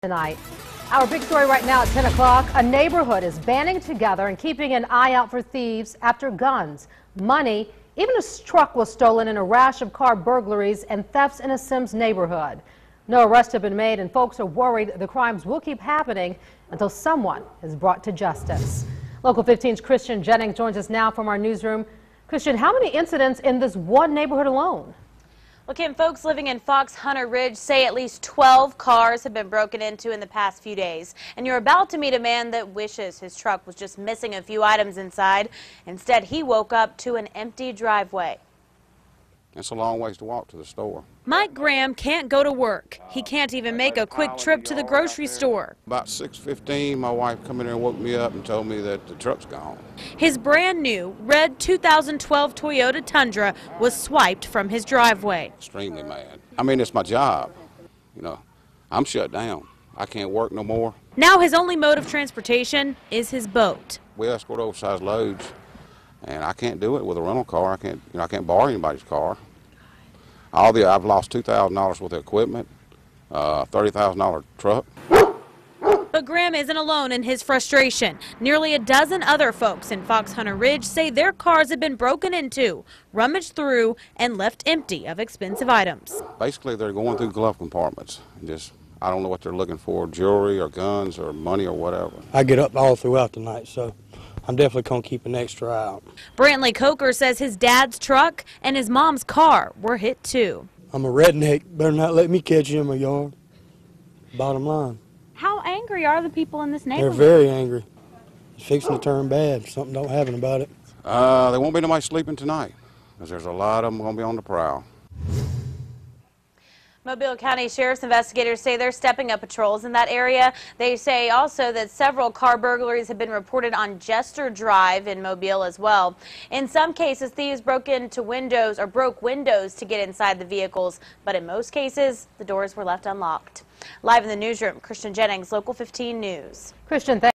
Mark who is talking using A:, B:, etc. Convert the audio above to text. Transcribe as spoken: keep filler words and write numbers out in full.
A: Tonight. Our big story right now at ten o'clock, a neighborhood is banding together and keeping an eye out for thieves after guns, money, even a truck was stolen in a rash of car burglaries and thefts in a Sims neighborhood. No arrests have been made and folks are worried the crimes will keep happening until someone is brought to justice. Local fifteen's Christian Jennings joins us now from our newsroom. Christian, how many incidents in this one neighborhood alone?
B: Well, Kim, folks living in Fox Hunter Ridge say at least twelve cars have been broken into in the past few days. And you're about to meet a man that wishes his truck was just missing a few items inside. Instead, he woke up to an empty driveway.
C: It's a long ways to walk to the store.
B: Mike Graham can't go to work. He can't even make a quick trip to the grocery store.
C: About six fifteen, my wife come in there and woke me up and told me that the truck's gone.
B: His brand new red two thousand twelve Toyota Tundra was swiped from his driveway.
C: Extremely mad. I mean, it's my job. You know, I'm shut down. I can't work no more.
B: Now his only mode of transportation is his boat.
C: We escort oversized loads, and I can't do it with a rental car. I can't, you know, I can't borrow anybody's car. All the I've lost two thousand dollars worth of equipment, uh, thirty thousand dollar truck.
B: But Graham isn't alone in his frustration. Nearly a dozen other folks in Fox Hunter Ridge say their cars have been broken into, rummaged through, and left empty of expensive items.
C: Basically, they're going through glove compartments. And just, I don't know what they're looking for, jewelry or guns or money or whatever.
D: I get up all throughout the night, so I'm definitely going to keep an extra eye out.
B: Brantley Coker says his dad's truck and his mom's car were hit too.
D: I'm a redneck. Better not let me catch you in my yard. Bottom line.
B: How angry are the people in this
D: They're
B: neighborhood?
D: very angry. It's fixing to turn bad. Something don't happen about it.
C: Uh, there won't be nobody sleeping tonight, because there's a lot of them going to be on the prowl.
B: Mobile County Sheriff's investigators say they're stepping up patrols in that area. They say also that several car burglaries have been reported on Jester Drive in Mobile as well. In some cases, thieves broke into windows or broke windows to get inside the vehicles, but in most cases, the doors were left unlocked. Live in the newsroom, Christian Jennings, Local fifteen News.
A: Christian, thank